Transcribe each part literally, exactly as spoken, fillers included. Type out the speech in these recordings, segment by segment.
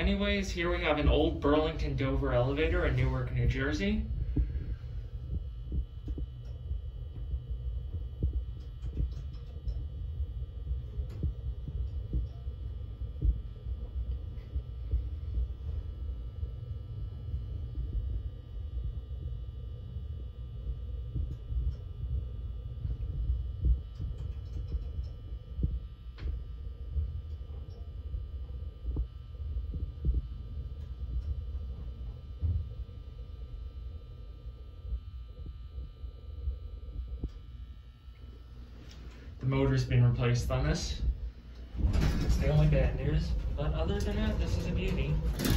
anyways, here we have an old Burlington Dover elevator in Newark, New Jersey. The motor's been replaced on this. It's the only bad news, but other than that, this is a beauty.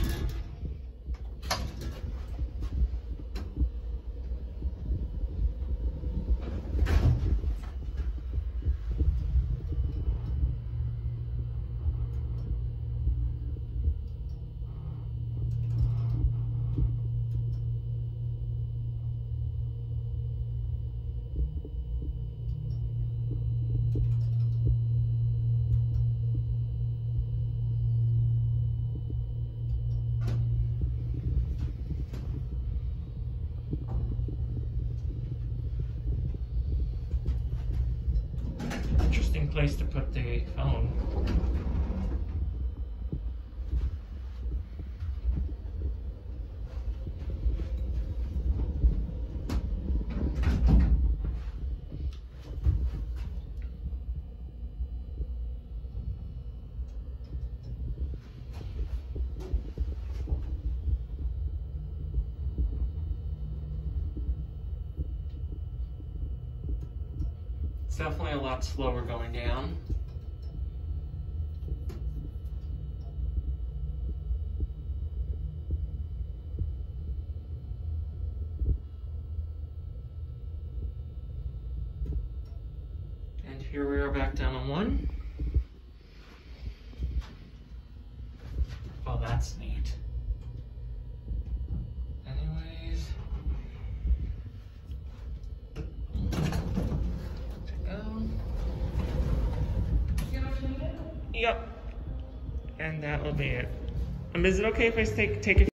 Interesting place to put the phone. It's definitely a lot slower going down. And here we are back down on one. Oh, that's neat. Anyways. Yep. And that will be it. Um, is it okay if I take take a